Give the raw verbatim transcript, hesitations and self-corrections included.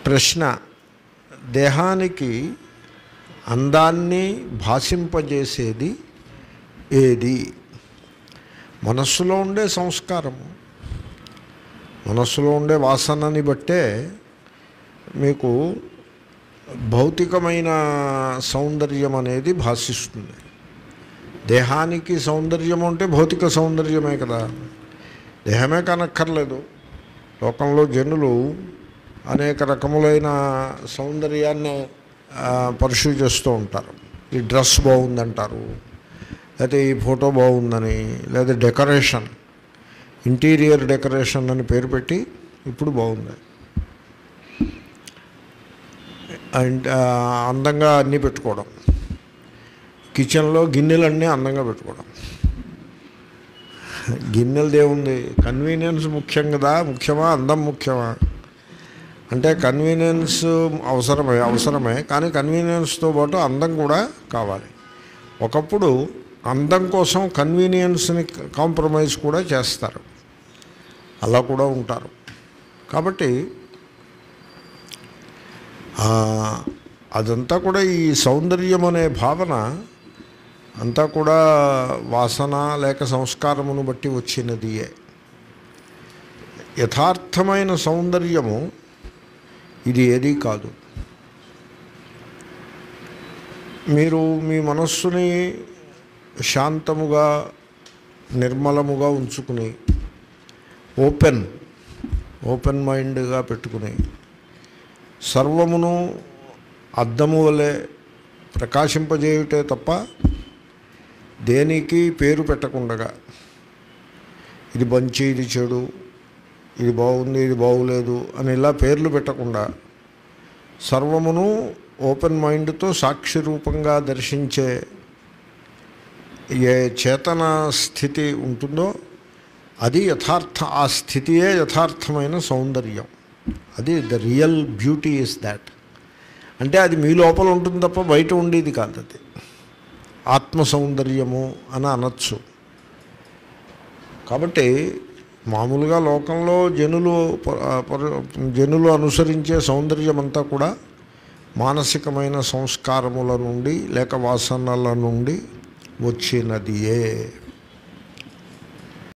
ప్రశ్న, దేహానికి అందాన్ని భాషింపజేసేది ఏది? మనస్సులో ఉండే సంస్కారము, మనస్సులో ఉండే వాసనని బట్టే మీకు భౌతికమైన సౌందర్యం అనేది భాషిస్తుంది. దేహానికి సౌందర్యం అంటే భౌతిక సౌందర్యమే కదా, దేహమే కనక్కర్లేదు. లోకంలో జనులు అనేక రకములైన సౌందర్యాన్ని పర్సూ చేస్తూ ఉంటారు. ఈ డ్రెస్ బాగుందంటారు, లేకపోతే ఈ ఫోటో బాగుందని, లేదా డెకరేషన్, ఇంటీరియర్ డెకరేషన్ అని పేరు పెట్టి ఇప్పుడు బాగుంది, అండ్ అందంగా అన్నీ పెట్టుకోవడం, కిచెన్లో గిన్నెలన్నీ అందంగా పెట్టుకోవడం. గిన్నెలది ఏముంది, కన్వీనియన్స్ ముఖ్యం కదా, ముఖ్యమా అందం ముఖ్యమా అంటే కన్వీనియన్స్ అవసరమే అవసరమే కానీ కన్వీనియన్స్తో పాటు అందం కూడా కావాలి. ఒకప్పుడు అందం కోసం కన్వీనియన్స్ని కాంప్రమైజ్ కూడా చేస్తారు, అలా కూడా ఉంటారు. కాబట్టి అదంతా కూడా ఈ సౌందర్యం అనే భావన అంతా కూడా వాసన లేక సంస్కారమును బట్టి వచ్చినదియే. యథార్థమైన సౌందర్యము ఇది ఏదీ కాదు. మీరు మీ మనస్సుని శాంతముగా నిర్మలముగా ఉంచుకుని ఓపెన్ ఓపెన్ మైండ్గా పెట్టుకుని సర్వమును అద్దము వలె ప్రకాశింపజేయుటే తప్ప దేనికి పేరు పెట్టకుండగా ఇది మంచి ఇది చెడు, ఇది బాగుంది ఇది బాగులేదు అని ఇలా పేర్లు పెట్టకుండా సర్వమును ఓపెన్ మైండ్తో సాక్షి రూపంగా దర్శించే ఏ చేతన స్థితి ఉంటుందో అది యథార్థ, ఆ స్థితియే యథార్థమైన సౌందర్యం. అది the real beauty is that. అంటే అది మీ లోపల ఉంటుంది తప్ప బయట ఉండేది కాదు. అది ఆత్మ సౌందర్యము అని అనొచ్చు. కాబట్టి మామూలుగా లోకంలో జనులు జనులు అనుసరించే సౌందర్యం అంతా కూడా మానసికమైన సంస్కారముల నుండి లేక వాసనల నుండి వచ్చినదియే.